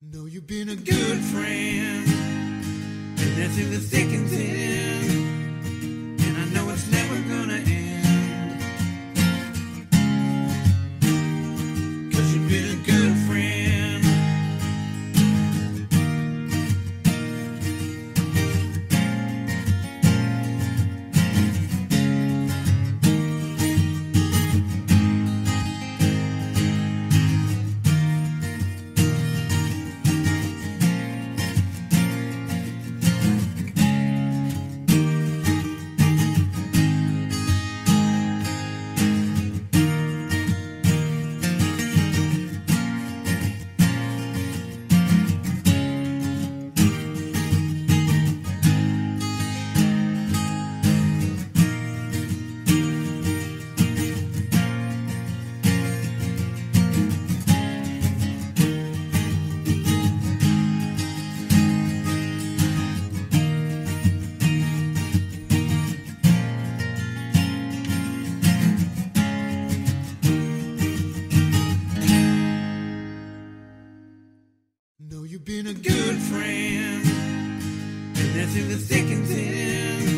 Know you've been a good friend, and that's in the thick and thin, and I know it's never gonna end, 'cause you've been a good friend. Know you've been a good friend, and that's in the thick and thin.